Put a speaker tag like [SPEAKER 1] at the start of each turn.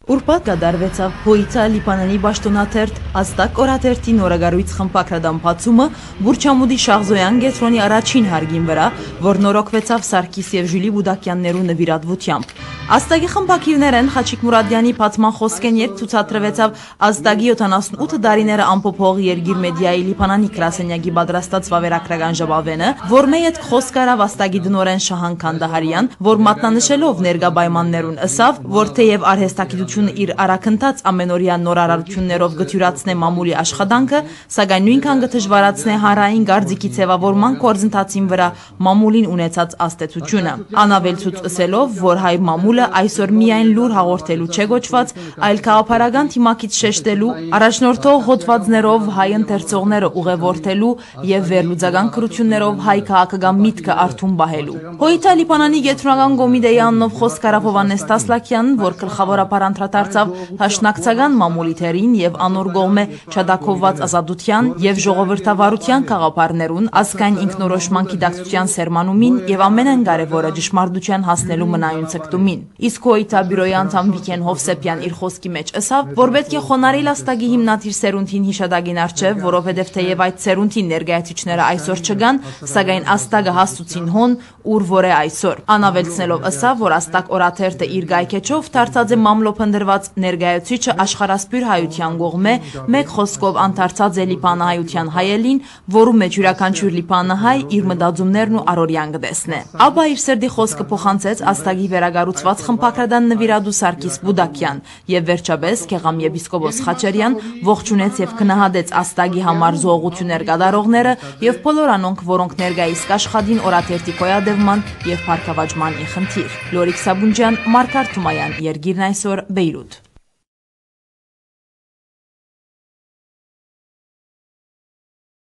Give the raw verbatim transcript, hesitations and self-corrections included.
[SPEAKER 1] Ուրբաթ կատարվեցավ Հոյիցա Լիբանանի պաշտոնաթերթ Ազտակ օրաթերթի նորագարույց խմբակրադամ բացումը Բուրչամուդի Շախզոյան գետրոնի առաջին հարգին վրա, որ նորոգվեցավ Սարգիս և Ժուլի Բուդակյաններու նվիրատվությամբ։ Ազտագի խմբակիրներեն Խաչիկ Մուրադյանի բացման խոսքեն երբ ցուցադրվեցավ Ազտագի յոթանասունութ դարիները ամփոփող Երգիր մեդիայի Լիբանանի գրասենյակի պատրաստած վավերագրական ժողովենը, որ մեյետ խոսք արավ Ազտագի դնորեն Շահան Քանդահարյան, որ մատնանշելով ներկա պայմաններուն ըսավ, որ թեև արհեստագիտությունը իր արագընթաց ամենօրյա նորարարություններով գթյուրացնե մամուլի աշխատանքը, սակայն նույնքան կդժվարացնե հանրային գարձիկի ձևավորման գործընթացին վրա մամուլին ունեցած ազդեցությունը։ Անավելցուց ըսելով, որ հայ մամուլը այսօր միայն լուր հաղորդելու չէ գոչված, այլ քաղաքապարական թիմակից շեշտելու, առաջնորդող հոդվածներով հայ ընթերցողները ուղևորթելու եւ վերլուծական քրություններով հայ քաղաքական միտքը արթուն բահելու։ Հոյիթա Լիբանանի գետրոնական կոմիտեի անունով խոսք արավ Հովհաննես Տասլակյանն, որ գլխավորապես անդրադարձավ հաշնակցական մամուլի թերին եւ անոր կողմէ չադակովված ազատության եւ ժողովրդավարության քաղաքապարներուն ազգային ինքնորոշման գիտակցության սերմանումին եւ ամենայն կարեւորը ճշմարտության հասնելու մնայուն ցկտումին։ Իսկ Հոյիթա բյուրոյի անդամ Վիկեն Հովսեփյան իր խոսքի մեջ ըսավ, որ պետք է խոնարհել Ազտագի հիմնադիր սերունդին հիշադակին առջև, որովհետեւ թեև այդ սերունդի ներկայացուցիչները այսօր չգան, սակայն Ազտագը հասցուցին հոն, ուր որ է այսօր։ Անավելցնելով ըսավ, որ Ազտակ օրաթերթը իր գայքեչով դարձած է մամլոփնդրված ներկայացուցիչը աշխարհասփյուր հայության կողմէ, մեկ խոսքով անդարձած է լիբանահայության հայելին, որու մեջ յուրաքանչյուր լիբանահայ իր մտածումներն ու առօրյան կտեսնե։ Ապա իր սրդի խոսքը փոխանցեց Ազտագի վերագառուցված խմբակրադան նվիրատու Սարգիս Բուդակյան եւ վերջապես Գեղամ եպիսկոպոս Խաչարյան ողջունեց եւ գնահատեց Ազտագի համար զոհողություններ կատարողները եւ բոլոր անոնք, որոնք ներկայիս կաշխատին օրաթերթի կոյադևման եւ փառքավաճման ի խնդիր։ Լորիկ Սաբունջյան, Մարգար Թումայան, Երգիրն այսօր, Բեյրութ։